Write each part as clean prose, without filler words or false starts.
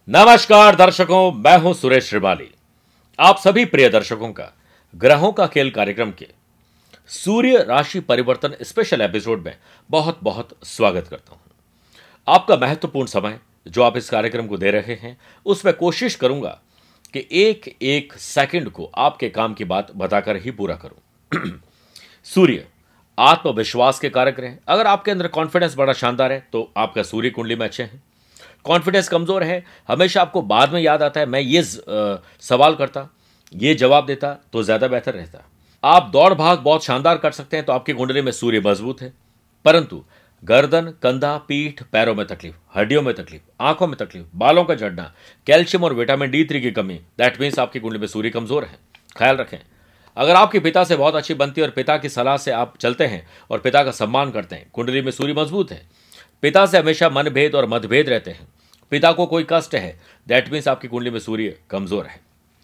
नमस्कार दर्शकों, मैं हूं सुरेश श्रिवाली। आप सभी प्रिय दर्शकों का ग्रहों का खेल कार्यक्रम के सूर्य राशि परिवर्तन स्पेशल एपिसोड में बहुत बहुत स्वागत करता हूं। आपका महत्वपूर्ण समय जो आप इस कार्यक्रम को दे रहे हैं, उसमें कोशिश करूंगा कि एक एक सेकंड को आपके काम की बात बताकर ही पूरा करूं। सूर्य आत्मविश्वास के कारक रहे। अगर आपके अंदर कॉन्फिडेंस बड़ा शानदार है तो आपका सूर्य कुंडली में अच्छे हैं। कॉन्फिडेंस कमजोर है, हमेशा आपको बाद में याद आता है मैं ये सवाल करता, ये जवाब देता तो ज्यादा बेहतर रहता। आप दौड़ भाग बहुत शानदार कर सकते हैं तो आपकी कुंडली में सूर्य मजबूत है, परंतु गर्दन, कंधा, पीठ, पैरों में तकलीफ, हड्डियों में तकलीफ, आंखों में तकलीफ, बालों का झड़ना, कैल्शियम और विटामिन D3 की कमी, दैट मीन्स आपकी कुंडली में सूर्य कमजोर है। ख्याल रखें, अगर आपके पिता से बहुत अच्छी बनती है और पिता की सलाह से आप चलते हैं और पिता का सम्मान करते हैं, कुंडली में सूर्य मजबूत है। पिता से हमेशा मनभेद और मतभेद रहते हैं, पिता को कोई कष्ट है, दैट मीन्स आपकी कुंडली में सूर्य कमजोर है।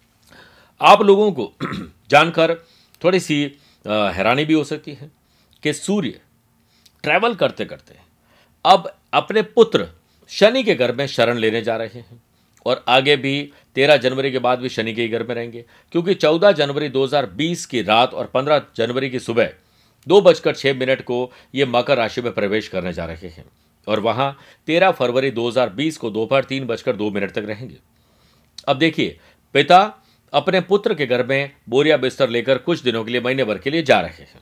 आप लोगों को जानकर थोड़ी सी हैरानी भी हो सकती है कि सूर्य ट्रैवल करते करते अब अपने पुत्र शनि के घर में शरण लेने जा रहे हैं और आगे भी 13 जनवरी के बाद भी शनि के घर में रहेंगे, क्योंकि 14 जनवरी 2020 की रात और 15 जनवरी की सुबह 2:06 को ये मकर राशि में प्रवेश करने जा रहे हैं और वहां 13 फरवरी 2020 को दोपहर 3:02 तक रहेंगे। अब देखिए, पिता अपने पुत्र के घर में बोरिया बिस्तर लेकर कुछ दिनों के लिए, महीने भर के लिए जा रहे हैं।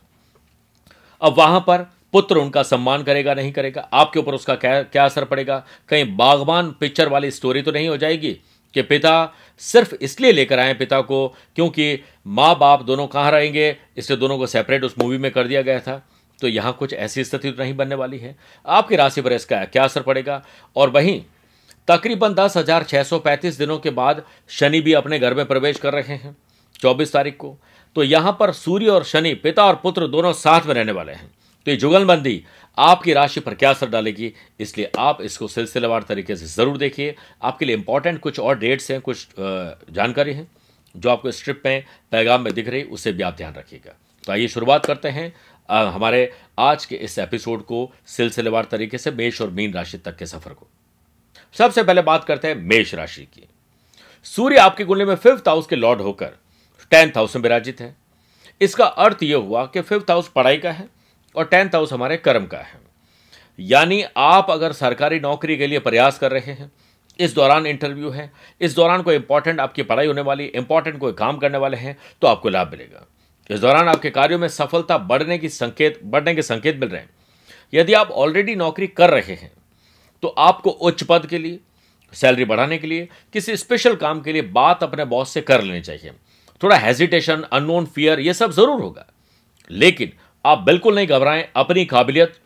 अब वहां पर पुत्र उनका सम्मान करेगा नहीं करेगा, आपके ऊपर उसका क्या असर पड़ेगा? कहीं बागबान पिक्चर वाली स्टोरी तो नहीं हो जाएगी कि पिता सिर्फ इसलिए लेकर आए पिता को क्योंकि माँ बाप दोनों कहाँ रहेंगे, इसलिए दोनों को सेपरेट उस मूवी में कर दिया गया था। तो यहां कुछ ऐसी स्थिति तो नहीं बनने वाली है। आपकी राशि पर इसका क्या असर पड़ेगा? और वहीं तकरीबन 10,635 दिनों के बाद शनि भी अपने घर में प्रवेश कर रहे हैं 24 तारीख को। तो यहां पर सूर्य और शनि, पिता और पुत्र दोनों साथ में रहने वाले हैं। तो ये जुगलबंदी आपकी राशि पर क्या असर डालेगी, इसलिए आप इसको सिलसिलेवार तरीके से जरूर देखिए। आपके लिए इंपॉर्टेंट कुछ और डेट्स हैं, कुछ जानकारी है जो आपको स्ट्रिप में पैगाम में दिख रही, उससे भी आप ध्यान रखिएगा। तो आइए शुरुआत करते हैं हमारे आज के इस एपिसोड को सिलसिलेवार तरीके से मेष और मीन राशि तक के सफर को। सबसे पहले बात करते हैं मेष राशि की। सूर्य आपकी कुंडली में 5th हाउस के लॉर्ड होकर 10th हाउस में विराजित है। इसका अर्थ यह हुआ कि 5th हाउस पढ़ाई का है और 10th हाउस हमारे कर्म का है। यानी आप अगर सरकारी नौकरी के लिए प्रयास कर रहे हैं, इस दौरान इंटरव्यू है, इस दौरान कोई इंपॉर्टेंट आपकी पढ़ाई होने वाली, इंपॉर्टेंट कोई काम करने वाले हैं, तो आपको लाभ मिलेगा। इस दौरान आपके कार्यों में सफलता बढ़ने के संकेत मिल रहे हैं। यदि आप ऑलरेडी नौकरी कर रहे हैं तो आपको उच्च पद के लिए, सैलरी बढ़ाने के लिए, किसी स्पेशल काम के लिए बात अपने बॉस से कर लेनी चाहिए। थोड़ा हेजिटेशन, अननोन फियर, ये सब जरूर होगा, लेकिन आप बिल्कुल नहीं घबराएं। अपनी काबिलियत,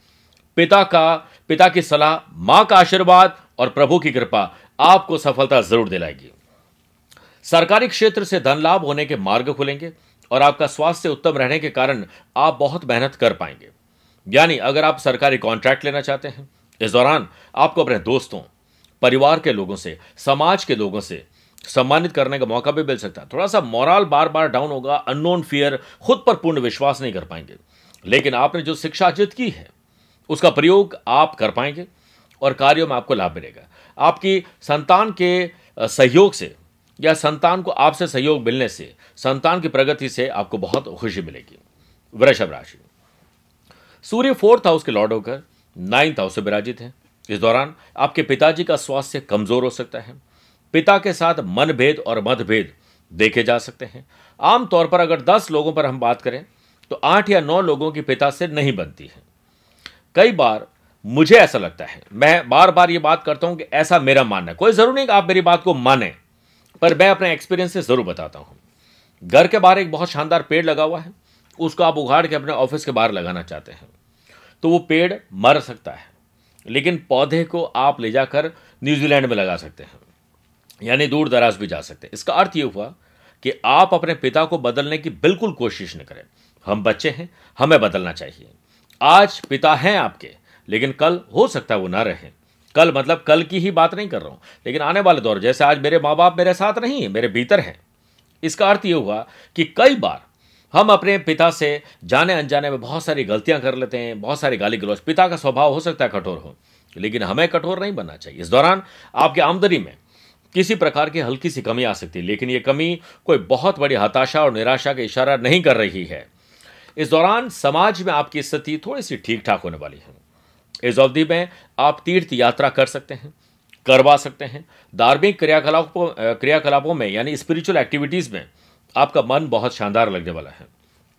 पिता की सलाह, मां का आशीर्वाद और प्रभु की कृपा आपको सफलता जरूर दिलाएगी। सरकारी क्षेत्र से धन लाभ होने के मार्ग खुलेंगे और आपका स्वास्थ्य उत्तम रहने के कारण आप बहुत मेहनत कर पाएंगे। यानी अगर आप सरकारी कॉन्ट्रैक्ट लेना चाहते हैं, इस दौरान आपको अपने दोस्तों, परिवार के लोगों से, समाज के लोगों से सम्मानित करने का मौका भी मिल सकता है। थोड़ा सा मोरल बार बार डाउन होगा, अननोन फियर, खुद पर पूर्ण विश्वास नहीं कर पाएंगे, लेकिन आपने जो शिक्षा अर्जित की है उसका प्रयोग आप कर पाएंगे और कार्यों में आपको लाभ मिलेगा। आपकी संतान के सहयोग से या संतान को आपसे सहयोग मिलने से, संतान की प्रगति से आपको बहुत खुशी मिलेगी। वृषभ राशि। सूर्य 4th हाउस के लॉर्ड होकर 9th हाउस से विराजित है। इस दौरान आपके पिताजी का स्वास्थ्य कमजोर हो सकता है। पिता के साथ मनभेद और मतभेद देखे जा सकते हैं। आमतौर पर अगर 10 लोगों पर हम बात करें तो 8 या 9 लोगों की पिता से नहीं बनती है। कई बार मुझे ऐसा लगता है, मैं बार बार ये बात करता हूं कि ऐसा मेरा मानना है। कोई जरूर नहीं कि आप मेरी बात को माने, पर मैं अपने एक्सपीरियंस से जरूर बताता हूं। घर के बाहर एक बहुत शानदार पेड़ लगा हुआ है, उसको आप उखाड़ के अपने ऑफिस के बाहर लगाना चाहते हैं तो वो पेड़ मर सकता है, लेकिन पौधे को आप ले जाकर न्यूजीलैंड में लगा सकते हैं, यानी दूर दराज भी जा सकते हैं। इसका अर्थ ये हुआ कि आप अपने पिता को बदलने की बिल्कुल कोशिश न करें। हम बच्चे हैं, हमें बदलना चाहिए। आज पिता हैं आपके, लेकिन कल हो सकता है वो ना रहे। कल मतलब कल की ही बात नहीं कर रहा हूं, लेकिन आने वाले दौर, जैसे आज मेरे माँ बाप मेरे साथ नहीं है, मेरे भीतर हैं। इसका अर्थ ये हुआ कि कई बार हम अपने पिता से जाने अनजाने में बहुत सारी गलतियां कर लेते हैं, बहुत सारी गाली गलौज। पिता का स्वभाव हो सकता है कठोर हो, लेकिन हमें कठोर नहीं बनना चाहिए। इस दौरान आपकी आमदनी में किसी प्रकार की हल्की सी कमी आ सकती है, लेकिन यह कमी कोई बहुत बड़ी हताशा और निराशा का इशारा नहीं कर रही है। इस दौरान समाज में आपकी स्थिति थोड़ी सी ठीक ठाक होने वाली है। इस अवधि में आप तीर्थ यात्रा कर सकते हैं, करवा सकते हैं। धार्मिक क्रियाकलापों में यानी स्पिरिचुअल एक्टिविटीज में आपका मन बहुत शानदार लगने वाला है।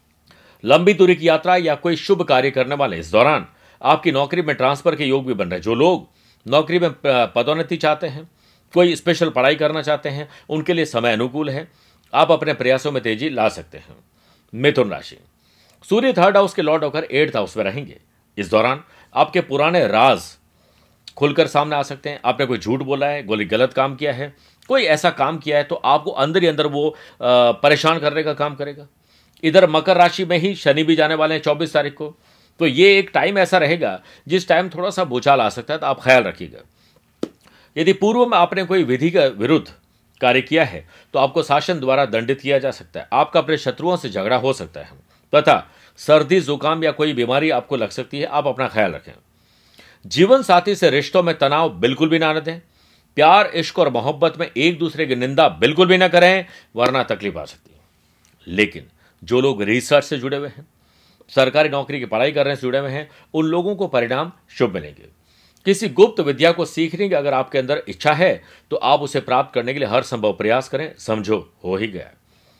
लंबी दूरी की यात्रा या कोई शुभ कार्य करने वाले इस दौरान आपकी नौकरी में ट्रांसफर के योग भी बन रहे हैं। जो लोग नौकरी में पदोन्नति चाहते हैं, कोई स्पेशल पढ़ाई करना चाहते हैं, उनके लिए समय अनुकूल है। आप अपने प्रयासों में तेजी ला सकते हैं। मिथुन राशि, सूर्य 3rd हाउस के लॉर्ड होकर 8th हाउस में रहेंगे। इस दौरान आपके पुराने राज खुलकर सामने आ सकते हैं। आपने कोई झूठ बोला है, कोई गलत काम किया है, कोई ऐसा काम किया है तो आपको अंदर ही अंदर वो परेशान करने का काम करेगा। इधर मकर राशि में ही शनि भी जाने वाले हैं 24 तारीख को, तो ये एक टाइम ऐसा रहेगा जिस टाइम थोड़ा सा भूचाल आ सकता है, तो आप ख्याल रखिएगा। यदि पूर्व में आपने कोई विधि का विरुद्ध कार्य किया है तो आपको शासन द्वारा दंडित किया जा सकता है। आपका अपने शत्रुओं से झगड़ा हो सकता है तथा सर्दी जुकाम या कोई बीमारी आपको लग सकती है। आप अपना ख्याल रखें। जीवन साथी से रिश्तों में तनाव बिल्कुल भी ना आने दें। प्यार, इश्क और मोहब्बत में एक दूसरे की निंदा बिल्कुल भी ना करें, वरना तकलीफ आ सकती है। लेकिन जो लोग रिसर्च से जुड़े हुए हैं, सरकारी नौकरी की पढ़ाई करने से जुड़े हुए हैं, उन लोगों को परिणाम शुभ मिलेंगे। किसी गुप्त विद्या को सीखने की अगर आपके अंदर इच्छा है तो आप उसे प्राप्त करने के लिए हर संभव प्रयास करें। समझो हो ही गया।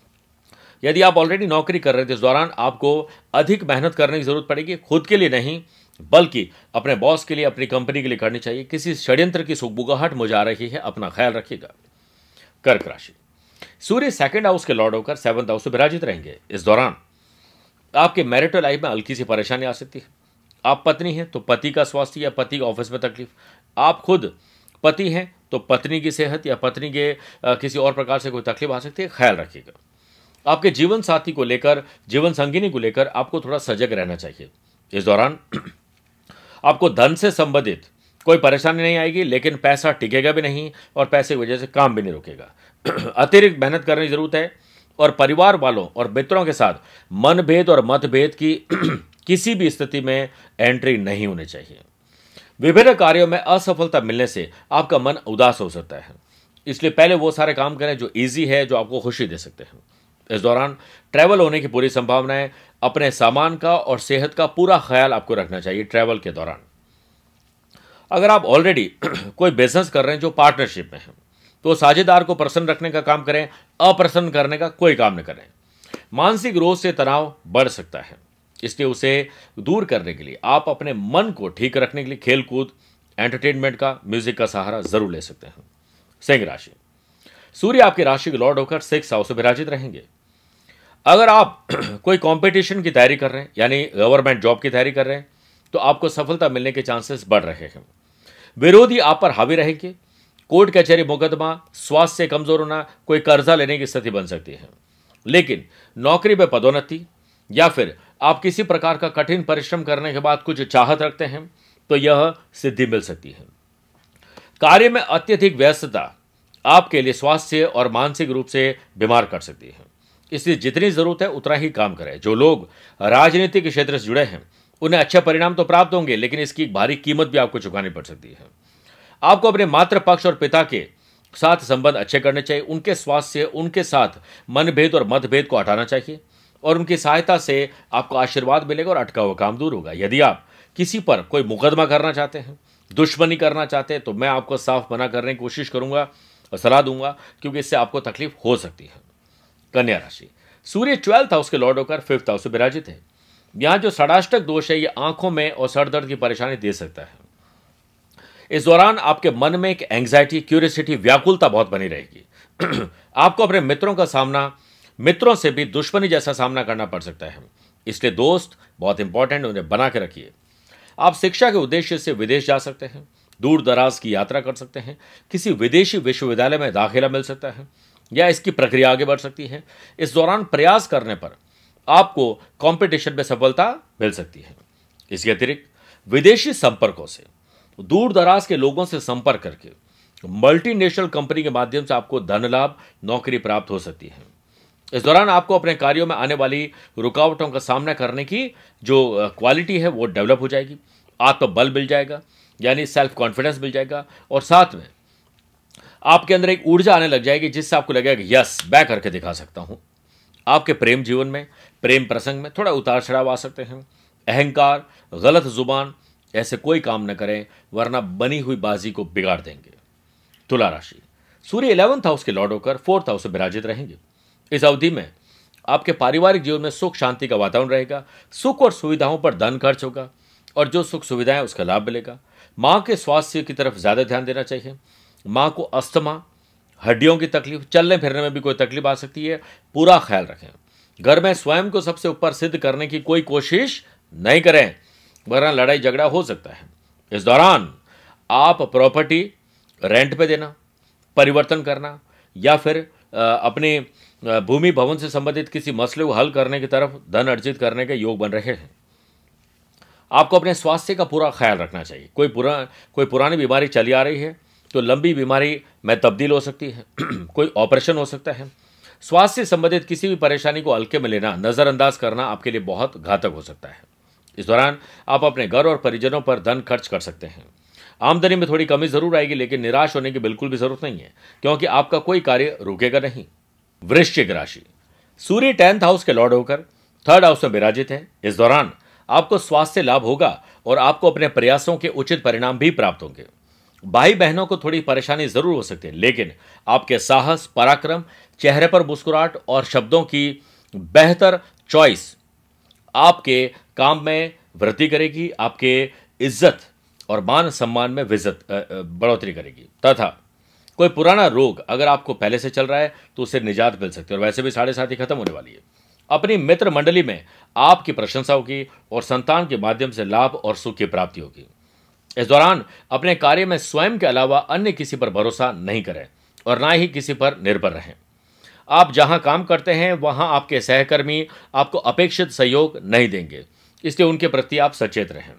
यदि आप ऑलरेडी नौकरी कर रहे थे, इस दौरान आपको अधिक मेहनत करने की जरूरत पड़ेगी। खुद के लिए नहीं बल्कि अपने बॉस के लिए, अपनी कंपनी के लिए करनी चाहिए। किसी षड्यंत्र की सुगबुगाहट मुझे आ रही है, अपना ख्याल रखिएगा। कर्क राशि, सूर्य 2nd हाउस के लॉर्ड होकर 7th हाउस में विराजित रहेंगे। इस दौरान आपके मैरिटल लाइफ में हल्की सी परेशानी आ सकती है। आप पत्नी हैं तो पति का स्वास्थ्य या पति के ऑफिस में तकलीफ। आप खुद पति हैं तो पत्नी की सेहत या पत्नी के किसी और प्रकार से कोई तकलीफ आ सकती है, ख्याल रखिएगा। आपके जीवन साथी को लेकर, जीवन संगिनी को लेकर आपको थोड़ा सजग रहना चाहिए। इस दौरान आपको धन से संबंधित कोई परेशानी नहीं आएगी, लेकिन पैसा टिकेगा भी नहीं और पैसे की वजह से काम भी नहीं रुकेगा। अतिरिक्त मेहनत करने की जरूरत है और परिवार वालों और मित्रों के साथ मनभेद और मतभेद की किसी भी स्थिति में एंट्री नहीं होनी चाहिए। विभिन्न कार्यों में असफलता मिलने से आपका मन उदास हो सकता है, इसलिए पहले वो सारे काम करें जो इजी है, जो आपको खुशी दे सकते हैं। इस दौरान ट्रैवल होने की पूरी संभावना है। अपने सामान का और सेहत का पूरा ख्याल आपको रखना चाहिए ट्रैवल के दौरान। अगर आप ऑलरेडी कोई बिजनेस कर रहे हैं जो पार्टनरशिप में है, तो साझेदार को प्रसन्न रखने का काम करें, अप्रसन्न करने का कोई काम न करें। मानसिक रोग से तनाव बढ़ सकता है, इसलिए उसे दूर करने के लिए आप अपने मन को ठीक रखने के लिए खेल कूद, एंटरटेनमेंट का, म्यूजिक का सहारा जरूर ले सकते हैं। सिंह राशि, सूर्य आपकी राशि के लॉर्ड होकर 6th हाउस में विराजित रहेंगे। अगर आप कोई कंपटीशन की तैयारी कर रहे हैं, यानी गवर्नमेंट जॉब की तैयारी कर रहे हैं, तो आपको सफलता मिलने के चांसेस बढ़ रहे हैं। विरोधी आप पर हावी रहेंगे। कोर्ट कचहरी, मुकदमा, स्वास्थ्य से कमजोर होना, कोई कर्जा लेने की स्थिति बन सकती है। लेकिन नौकरी में पदोन्नति या फिर आप किसी प्रकार का कठिन परिश्रम करने के बाद कुछ चाहत रखते हैं तो यह सिद्धि मिल सकती है। कार्य में अत्यधिक व्यस्तता आपके लिए स्वास्थ्य और मानसिक रूप से बीमार कर सकती है, इसलिए जितनी जरूरत है उतना ही काम करें। जो लोग राजनीति के क्षेत्र से जुड़े हैं उन्हें अच्छे परिणाम तो प्राप्त होंगे, लेकिन इसकी भारी कीमत भी आपको चुकानी पड़ सकती है। आपको अपने मातृ पक्ष और पिता के साथ संबंध अच्छे करने चाहिए। उनके स्वास्थ्य, उनके साथ मनभेद और मतभेद को हटाना चाहिए और उनकी सहायता से आपको आशीर्वाद मिलेगा और अटका हुआ काम दूर होगा। यदि आप किसी पर कोई मुकदमा करना चाहते हैं, दुश्मनी करना चाहते हैं, तो मैं आपको साफ मना करने की कोशिश करूंगा और सलाह दूंगा, क्योंकि इससे आपको तकलीफ हो सकती है। कन्या राशि, सूर्य 12th हाउस के लॉर्ड होकर 5th हाउस में विराजित है। यहां जो षडाष्टक दोष है, ये आंखों में और सर दर्द की परेशानी दे सकता है। इस दौरान आपके मन में एक एंग्जाइटी, क्यूरियोसिटी, व्याकुलता बहुत बनी रहेगी। आपको अपने मित्रों से भी दुश्मनी जैसा सामना करना पड़ सकता है, इसलिए दोस्त बहुत इंपॉर्टेंट, उन्हें बना के रखिए। आप शिक्षा के उद्देश्य से विदेश जा सकते हैं, दूर दराज की यात्रा कर सकते हैं, किसी विदेशी विश्वविद्यालय में दाखिला मिल सकता है या इसकी प्रक्रिया आगे बढ़ सकती है। इस दौरान प्रयास करने पर आपको कंपटीशन में सफलता मिल सकती है। इसके अतिरिक्त विदेशी संपर्कों से, दूर दराज के लोगों से संपर्क करके, मल्टीनेशनल कंपनी के माध्यम से आपको धन लाभ, नौकरी प्राप्त हो सकती है। इस दौरान आपको अपने कार्यों में आने वाली रुकावटों का सामना करने की जो क्वालिटी है वो डेवलप हो जाएगी। आत्मबल मिल जाएगा, यानी सेल्फ कॉन्फिडेंस मिल जाएगा, और साथ में आपके अंदर एक ऊर्जा आने लग जाएगी जिससे आपको लगेगा कि यस, मैं करके दिखा सकता हूं। आपके प्रेम जीवन में, प्रेम प्रसंग में थोड़ा उतार चढ़ाव आ सकते हैं। अहंकार, गलत जुबान, ऐसे कोई काम न करें वरना बनी हुई बाजी को बिगाड़ देंगे। तुला राशि, सूर्य 11th हाउस के लॉर्ड होकर 4th हाउस में विराजित रहेंगे। इस अवधि में आपके पारिवारिक जीवन में सुख शांति का वातावरण रहेगा। सुख और सुविधाओं पर धन खर्च होगा और जो सुख सुविधाएं उसका लाभ मिलेगा। मां के स्वास्थ्य की तरफ ज्यादा ध्यान देना चाहिए। मां को अस्थमा, हड्डियों की तकलीफ, चलने फिरने में भी कोई तकलीफ आ सकती है, पूरा ख्याल रखें। घर में स्वयं को सबसे ऊपर सिद्ध करने की कोई कोशिश नहीं करें वरना लड़ाई झगड़ा हो सकता है। इस दौरान आप प्रॉपर्टी रेंट पे देना, परिवर्तन करना या फिर अपनी भूमि भवन से संबंधित किसी मसले को हल करने की तरफ धन अर्जित करने के योग बन रहे हैं। आपको अपने स्वास्थ्य का पूरा ख्याल रखना चाहिए। कोई पुरानी बीमारी चली आ रही है तो लंबी बीमारी में तब्दील हो सकती है कोई ऑपरेशन हो सकता है। स्वास्थ्य से संबंधित किसी भी परेशानी को हल्के में लेना, नज़रअंदाज करना आपके लिए बहुत घातक हो सकता है। इस दौरान आप अपने घर और परिजनों पर धन खर्च कर सकते हैं। आमदनी में थोड़ी कमी जरूर आएगी लेकिन निराश होने की बिल्कुल भी जरूरत नहीं है क्योंकि आपका कोई कार्य रुकेगा नहीं। वृश्चिक राशि, सूर्य 10th हाउस के लॉर्ड होकर 3rd हाउस में विराजित है। इस दौरान आपको स्वास्थ्य लाभ होगा और आपको अपने प्रयासों के उचित परिणाम भी प्राप्त होंगे। भाई बहनों को थोड़ी परेशानी जरूर हो सकती है लेकिन आपके साहस, पराक्रम, चेहरे पर मुस्कुराहट और शब्दों की बेहतर चॉइस आपके काम में वृद्धि करेगी, आपके इज्जत और मान सम्मान में बढ़ोतरी करेगी। तथा कोई पुराना रोग अगर आपको पहले से चल रहा है तो उससे निजात मिल सकती है और वैसे भी 7.5 ही खत्म होने वाली है। अपनी मित्र मंडली में आपकी प्रशंसा होगी और संतान के माध्यम से लाभ और सुख की प्राप्ति होगी। इस दौरान अपने कार्य में स्वयं के अलावा अन्य किसी पर भरोसा नहीं करें और ना ही किसी पर निर्भर रहें। आप जहां काम करते हैं वहां आपके सहकर्मी आपको अपेक्षित सहयोग नहीं देंगे, इसलिए उनके प्रति आप सचेत रहें।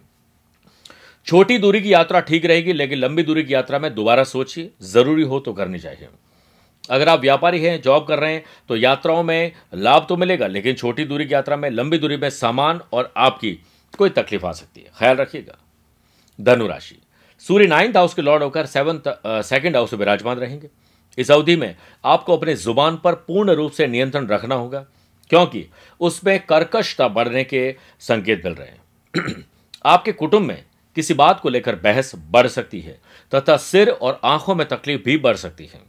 छोटी दूरी की यात्रा ठीक रहेगी लेकिन लंबी दूरी की यात्रा में दोबारा सोचिए, जरूरी हो तो करनी चाहिए। अगर आप व्यापारी हैं, जॉब कर रहे हैं तो यात्राओं में लाभ तो मिलेगा लेकिन छोटी दूरी की यात्रा में, लंबी दूरी में सामान और आपकी कोई तकलीफ आ सकती है, ख्याल रखिएगा। धनु राशि, सूर्य 9th हाउस के लॉर्ड होकर 2nd हाउस में विराजमान रहेंगे। इस अवधि में आपको अपने जुबान पर पूर्ण रूप से नियंत्रण रखना होगा क्योंकि उसमें कर्कशता बढ़ने के संकेत मिल रहे हैं। आपके कुटुंब में किसी बात को लेकर बहस बढ़ सकती है तथा सिर और आंखों में तकलीफ भी बढ़ सकती है।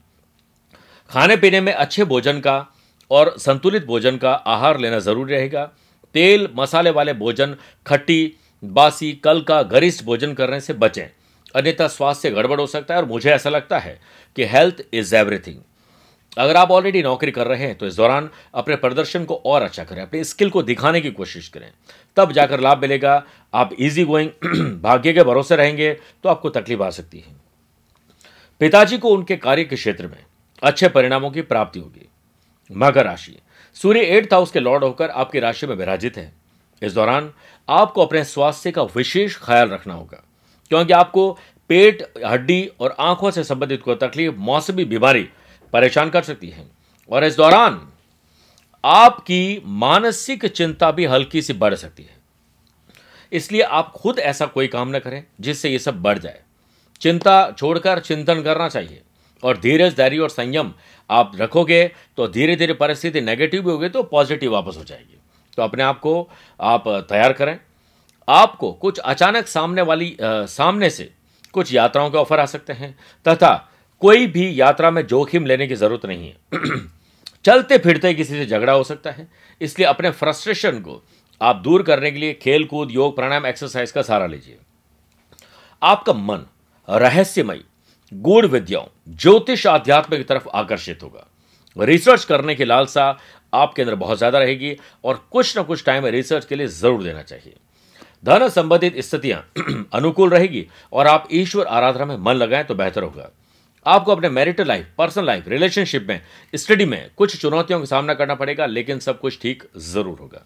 खाने पीने में अच्छे भोजन का और संतुलित भोजन का आहार लेना जरूरी रहेगा। तेल मसाले वाले भोजन, खट्टी, बासी, कल का गरिष्ठ भोजन करने से बचें, अन्यथा स्वास्थ्य गड़बड़ हो सकता है। और मुझे ऐसा लगता है कि हेल्थ इज एवरीथिंग। अगर आप ऑलरेडी नौकरी कर रहे हैं तो इस दौरान अपने प्रदर्शन को और अच्छा करें, अपने स्किल को दिखाने की कोशिश करें, तब जाकर लाभ मिलेगा। आप इजी गोइंग भाग्य के भरोसे रहेंगे तो आपको तकलीफ आ सकती है। पिताजी को उनके कार्य के क्षेत्र में अच्छे परिणामों की प्राप्ति होगी। मकर राशि, सूर्य 8th हाउस के लॉर्ड होकर आपकी राशि में विराजित है। इस दौरान आपको अपने स्वास्थ्य का विशेष ख्याल रखना होगा क्योंकि आपको पेट, हड्डी और आंखों से संबंधित कोई तकलीफ, मौसमी बीमारी परेशान कर सकती है। और इस दौरान आपकी मानसिक चिंता भी हल्की सी बढ़ सकती है, इसलिए आप खुद ऐसा कोई काम न करें जिससे ये सब बढ़ जाए। चिंता छोड़कर चिंतन करना चाहिए और धीरज, धैर्य और संयम आप रखोगे तो धीरे धीरे परिस्थिति नेगेटिव भी होगी तो पॉजिटिव वापस हो जाएगी। तो अपने आप को आप तैयार करें। आपको कुछ अचानक सामने से कुछ यात्राओं के ऑफर आ सकते हैं तथा कोई भी यात्रा में जोखिम लेने की जरूरत नहीं है। चलते फिरते किसी से झगड़ा हो सकता है, इसलिए अपने फ्रस्ट्रेशन को आप दूर करने के लिए खेल कूद, योग, प्राणायाम, एक्सरसाइज का सहारा लीजिए। आपका मन रहस्यमय, गूढ़ विद्याओं, ज्योतिष, आध्यात्म की तरफ आकर्षित होगा। रिसर्च करने की लालसा आपके अंदर बहुत ज्यादा रहेगी और कुछ ना कुछ टाइम रिसर्च के लिए जरूर देना चाहिए। धन संबंधित स्थितियां अनुकूल रहेगी और आप ईश्वर आराधना में मन लगाएं तो बेहतर होगा। आपको अपने marital life, personal life, relationship में, स्टडी में कुछ चुनौतियों का सामना करना पड़ेगा लेकिन सब कुछ ठीक जरूर होगा।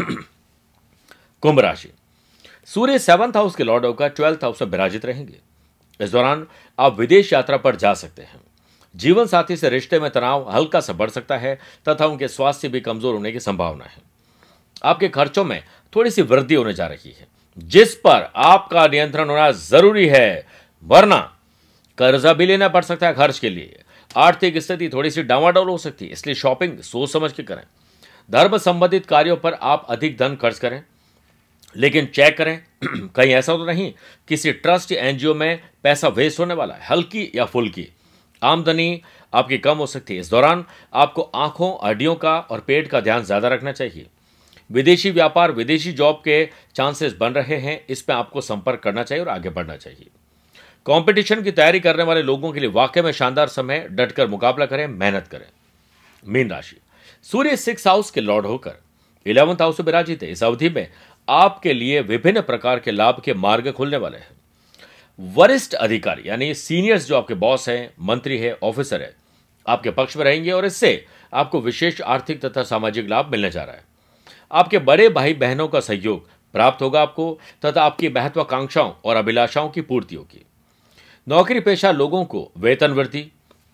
कुंभ राशि, सूर्य 7th हाउस के लॉर्ड होकर 12th हाउस में विराजित रहेंगे। इस दौरान आप विदेश यात्रा पर जा सकते हैं। जीवन साथी से रिश्ते में तनाव हल्का सा बढ़ सकता है तथा उनके स्वास्थ्य भी कमजोर होने की संभावना है। आपके खर्चों में थोड़ी सी वृद्धि होने जा रही है जिस पर आपका नियंत्रण होना जरूरी है, वरना कर्जा भी लेना पड़ सकता है खर्च के लिए। आर्थिक स्थिति थोड़ी सी डावाडोल हो सकती है, इसलिए शॉपिंग सोच समझ के करें। धर्म संबंधित कार्यों पर आप अधिक धन खर्च करें, लेकिन चेक करें कहीं ऐसा तो नहीं किसी ट्रस्ट या एनजीओ में पैसा वेस्ट होने वाला है। हल्की या फुल्की आमदनी आपकी कम हो सकती है। इस दौरान आपको आंखों, हड्डियों का और पेट का ध्यान ज्यादा रखना चाहिए। विदेशी व्यापार, विदेशी जॉब के चांसेस बन रहे हैं, इस पर आपको संपर्क करना चाहिए और आगे बढ़ना चाहिए। कंपटीशन की तैयारी करने वाले लोगों के लिए वाकई में शानदार समय, डटकर मुकाबला करें, मेहनत करें। मीन राशि, सूर्य 6 हाउस के लॉर्ड होकर 11th हाउस में विराजित है। इस अवधि में आपके लिए विभिन्न प्रकार के लाभ के मार्ग खुलने वाले हैं। वरिष्ठ अधिकारी यानी सीनियर्स जो आपके बॉस हैं, मंत्री है, ऑफिसर है, आपके पक्ष में रहेंगे और इससे आपको विशेष आर्थिक तथा सामाजिक लाभ मिलने जा रहा है। आपके बड़े भाई बहनों का सहयोग प्राप्त होगा आपको तथा आपकी महत्वाकांक्षाओं और अभिलाषाओं की पूर्ति होगी। नौकरी पेशा लोगों को वेतन वृद्धि,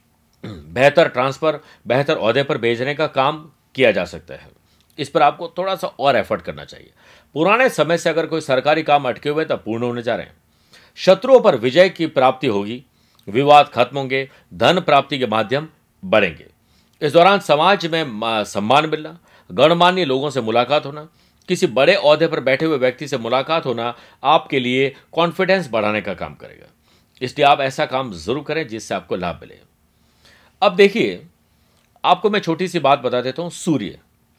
बेहतर ट्रांसफर, बेहतर ओहदे पर भेजने का काम किया जा सकता है। इस पर आपको थोड़ा सा और एफर्ट करना चाहिए। पुराने समय से अगर कोई सरकारी काम अटके हुए तब पूर्ण होने जा रहे हैं। शत्रुओं पर विजय की प्राप्ति होगी, विवाद खत्म होंगे, धन प्राप्ति के माध्यम बढ़ेंगे। इस दौरान समाज में सम्मान मिलना, गणमान्य लोगों से मुलाकात होना, किसी बड़े ओहदे पर बैठे हुए व्यक्ति से मुलाकात होना आपके लिए कॉन्फिडेंस बढ़ाने का काम करेगा। इसलिए आप ऐसा काम जरूर करें जिससे आपको लाभ मिले। अब देखिए, आपको मैं छोटी सी बात बता देता हूं। सूर्य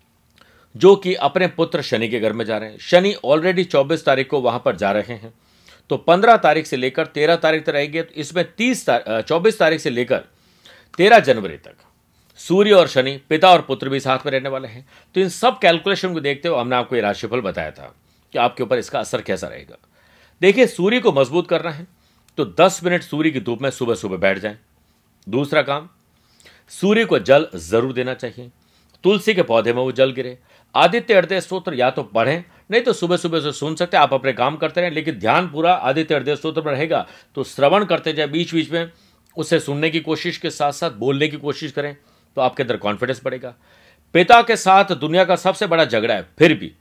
जो कि अपने पुत्र शनि के घर में जा रहे हैं। शनि ऑलरेडी 24 तारीख को वहां पर जा रहे हैं, तो 15 तारीख से लेकर 13 तारीख तक रहेंगे। तो इसमें 24 तारीख से लेकर 13 जनवरी तक सूर्य और शनि, पिता और पुत्र भी साथ में रहने वाले हैं। तो इन सब कैलकुलेशन को देखते हुए हमने आपको ये राशिफल बताया था कि आपके ऊपर इसका असर कैसा रहेगा। देखिए, सूर्य को मजबूत करना है तो 10 मिनट सूर्य की धूप में सुबह सुबह बैठ जाएं। दूसरा काम, सूर्य को जल जरूर देना चाहिए। तुलसी के पौधे में वो जल गिरे। आदित्य हृदय स्तोत्र या तो पढ़ें, नहीं तो सुबह सुबह से सुन सकते हैं। आप अपने काम करते रहें, लेकिन ध्यान पूरा आदित्य हृदय स्तोत्र में रहेगा। तो श्रवण करते जाए, बीच बीच में उसे सुनने की कोशिश के साथ साथ बोलने की कोशिश करें, तो आपके अंदर कॉन्फिडेंस बढ़ेगा। पिता के साथ दुनिया का सबसे बड़ा झगड़ा है, फिर भी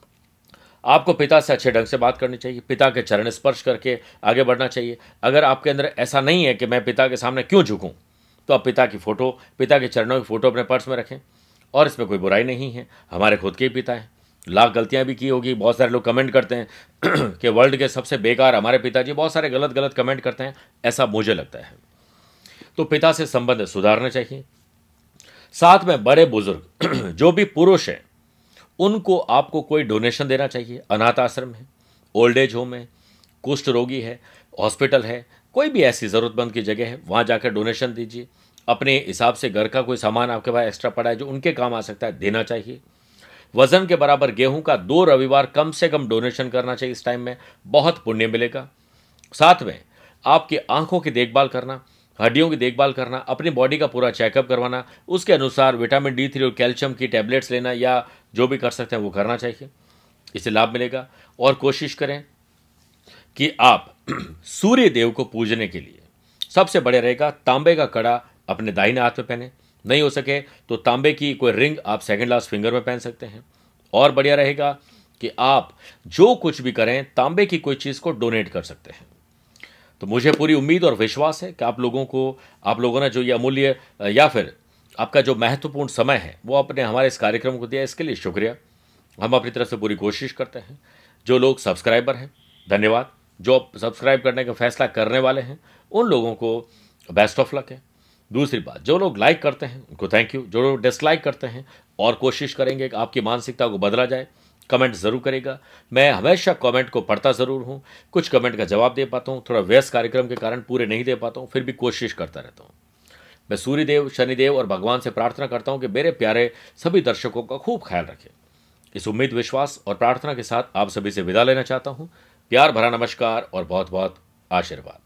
आपको पिता से अच्छे ढंग से बात करनी चाहिए। पिता के चरण स्पर्श करके आगे बढ़ना चाहिए। अगर आपके अंदर ऐसा नहीं है कि मैं पिता के सामने क्यों झुकूं, तो आप पिता की फोटो, पिता के चरणों की फोटो अपने पर्स में रखें। और इसमें कोई बुराई नहीं है, हमारे खुद के ही पिता हैं। लाख गलतियां भी की होगी। बहुत सारे लोग कमेंट करते हैं कि वर्ल्ड के सबसे बेकार हमारे पिताजी, बहुत सारे गलत गलत कमेंट करते हैं, ऐसा मुझे लगता है। तो पिता से संबंध सुधारना चाहिए। साथ में बड़े बुजुर्ग जो भी पुरुष हैं, उनको आपको कोई डोनेशन देना चाहिए। अनाथ आश्रम है, ओल्ड एज होम है, कुष्ठ रोगी है, हॉस्पिटल है, कोई भी ऐसी ज़रूरतमंद की जगह है, वहाँ जाकर डोनेशन दीजिए। अपने हिसाब से घर का कोई सामान आपके पास एक्स्ट्रा पड़ा है जो उनके काम आ सकता है, देना चाहिए। वजन के बराबर गेहूं का 2 रविवार कम से कम डोनेशन करना चाहिए। इस टाइम में बहुत पुण्य मिलेगा। साथ में आपकी आंखों की देखभाल करना, हड्डियों की देखभाल करना, अपनी बॉडी का पूरा चेकअप करवाना, उसके अनुसार विटामिन D3 और कैल्शियम की टैबलेट्स लेना या जो भी कर सकते हैं वो करना चाहिए। इससे लाभ मिलेगा। और कोशिश करें कि आप सूर्य देव को पूजने के लिए सबसे बढ़िया रहेगा तांबे का कड़ा अपने दाहिने हाथ में पहने। नहीं हो सके तो तांबे की कोई रिंग आप सेकंड लास्ट फिंगर में पहन सकते हैं। और बढ़िया रहेगा कि आप जो कुछ भी करें तांबे की कोई चीज़ को डोनेट कर सकते हैं। तो मुझे पूरी उम्मीद और विश्वास है कि आप लोगों ने जो ये अमूल्य या फिर आपका जो महत्वपूर्ण समय है वो अपने हमारे इस कार्यक्रम को दिया, इसके लिए शुक्रिया। हम अपनी तरफ से पूरी कोशिश करते हैं। जो लोग सब्सक्राइबर हैं, धन्यवाद। जो सब्सक्राइब करने का फैसला करने वाले हैं, उन लोगों को बेस्ट ऑफ लक है। दूसरी बात, जो लोग लाइक करते हैं उनको थैंक यू। जो लोग डिसलाइक करते हैं, और कोशिश करेंगे कि आपकी मानसिकता को बदला जाए। कमेंट ज़रूर करेगा। मैं हमेशा कमेंट को पढ़ता ज़रूर हूँ। कुछ कमेंट का जवाब दे पाता हूँ, थोड़ा व्यस्त कार्यक्रम के कारण पूरे नहीं दे पाता हूँ, फिर भी कोशिश करता रहता हूँ। मैं सूर्यदेव, शनिदेव और भगवान से प्रार्थना करता हूँ कि मेरे प्यारे सभी दर्शकों का खूब ख्याल रखें। इस उम्मीद, विश्वास और प्रार्थना के साथ आप सभी से विदा लेना चाहता हूँ। प्यार भरा नमस्कार और बहुत बहुत आशीर्वाद।